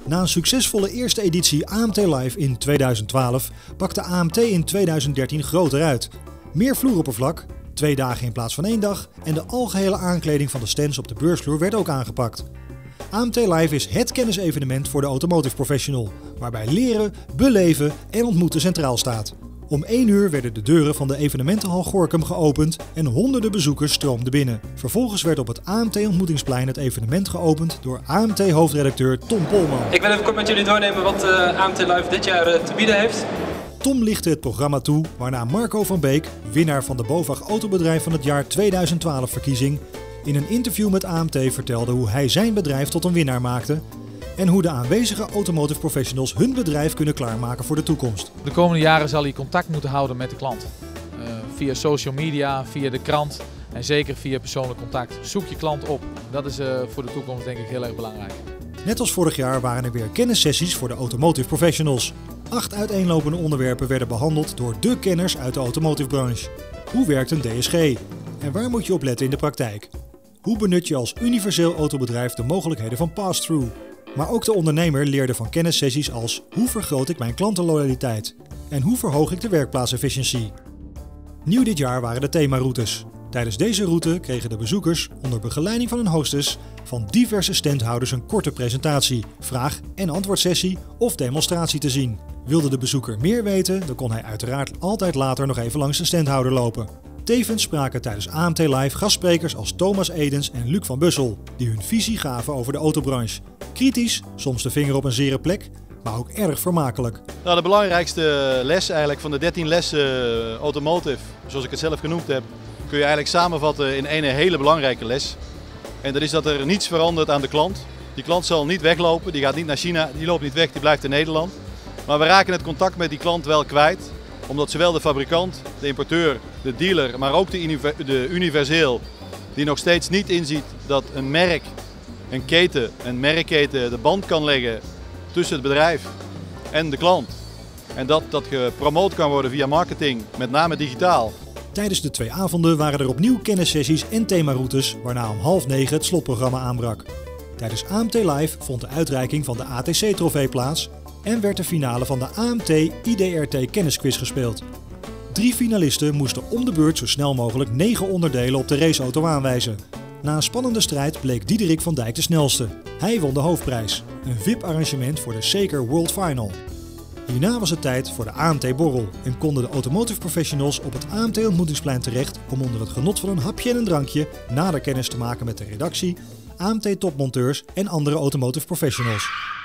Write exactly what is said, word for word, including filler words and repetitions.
Na een succesvolle eerste editie A M T Live in tweeduizend twaalf pakte A M T in tweeduizend dertien groter uit. Meer vloeroppervlak, twee dagen in plaats van één dag en de algehele aankleding van de stands op de beursvloer werd ook aangepakt. A M T Live is het kennisevenement voor de automotive professional, waarbij leren, beleven en ontmoeten centraal staat. Om één uur werden de deuren van de evenementenhal Gorinchem geopend en honderden bezoekers stroomden binnen. Vervolgens werd op het A M T-ontmoetingsplein het evenement geopend door A M T-hoofdredacteur Tom Polman. Ik wil even kort met jullie doornemen wat uh, A M T Live dit jaar uh, te bieden heeft. Tom lichtte het programma toe, waarna Marco van Beek, winnaar van de BOVAG Autobedrijf van het jaar tweeduizend twaalf verkiezing, in een interview met A M T vertelde hoe hij zijn bedrijf tot een winnaar maakte en hoe de aanwezige automotive professionals hun bedrijf kunnen klaarmaken voor de toekomst. De komende jaren zal hij contact moeten houden met de klant. Uh, via social media, via de krant en zeker via persoonlijk contact. Zoek je klant op. Dat is uh, voor de toekomst denk ik heel erg belangrijk. Net als vorig jaar waren er weer kennissessies voor de automotive professionals. Acht uiteenlopende onderwerpen werden behandeld door de kenners uit de automotive branche. Hoe werkt een D S G? En waar moet je op letten in de praktijk? Hoe benut je als universeel autobedrijf de mogelijkheden van pass-through? Maar ook de ondernemer leerde van kennissessies als hoe vergroot ik mijn klantenloyaliteit? En hoe verhoog ik de werkplaatsefficiëntie? Nieuw dit jaar waren de themaroutes. Tijdens deze route kregen de bezoekers, onder begeleiding van een hostess, van diverse standhouders een korte presentatie, vraag- en antwoordsessie of demonstratie te zien. Wilde de bezoeker meer weten, dan kon hij uiteraard altijd later nog even langs de standhouder lopen. Tevens spraken tijdens A M T Live gastsprekers als Thomas Edens en Luc van Bussel, die hun visie gaven over de autobranche. Kritisch, soms de vinger op een zere plek, maar ook erg vermakelijk. Nou, de belangrijkste les eigenlijk van de dertien lessen automotive, zoals ik het zelf genoemd heb, kun je eigenlijk samenvatten in één hele belangrijke les. En dat is dat er niets verandert aan de klant. Die klant zal niet weglopen, die gaat niet naar China, die loopt niet weg, die blijft in Nederland. Maar we raken het contact met die klant wel kwijt, omdat zowel de fabrikant, de importeur, de dealer, maar ook de, de universeel, die nog steeds niet inziet dat een merk, een keten, een merkketen de band kan leggen tussen het bedrijf en de klant. En dat dat gepromoot kan worden via marketing, met name digitaal. Tijdens de twee avonden waren er opnieuw kennissessies en themaroutes, waarna om half negen het slotprogramma aanbrak. Tijdens A M T Live vond de uitreiking van de A T C-trofee plaats en werd de finale van de A M T I D R T kennisquiz gespeeld. Drie finalisten moesten om de beurt zo snel mogelijk negen onderdelen op de raceauto aanwijzen. Na een spannende strijd bleek Diederik van Dijk de snelste. Hij won de hoofdprijs, een V I P-arrangement voor de Saker World Final. Hierna was het tijd voor de A M T-borrel en konden de automotive professionals op het A M T-ontmoetingsplein terecht om onder het genot van een hapje en een drankje nader kennis te maken met de redactie, A M T-topmonteurs en andere automotive professionals.